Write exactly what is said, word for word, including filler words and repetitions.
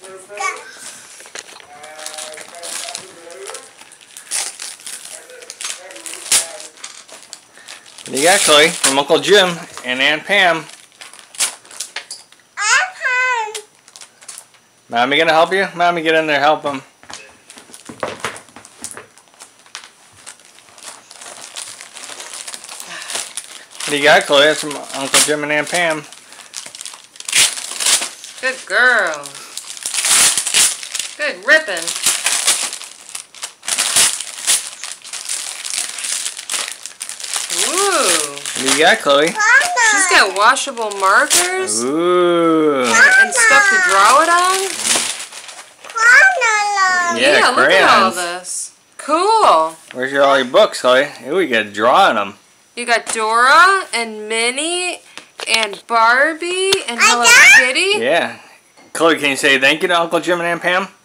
What do you got, Chloe? From Uncle Jim and Aunt Pam. Mommy gonna help you? Mommy, get in there, help him. What do you got, Chloe? That's from Uncle Jim and Aunt Pam. Good girl. Good ripping. Ooh. What do you got, Chloe? She's got washable markers. Ooh. And stuff to draw it on. Yeah, yeah, look crayons. at all this. Cool. Where's your all your books, Chloe? Ooh, you got to draw on them. You got Dora and Minnie and Barbie and Hello Kitty. Yeah. Chloe, can you say thank you to Uncle Jim and Aunt Pam?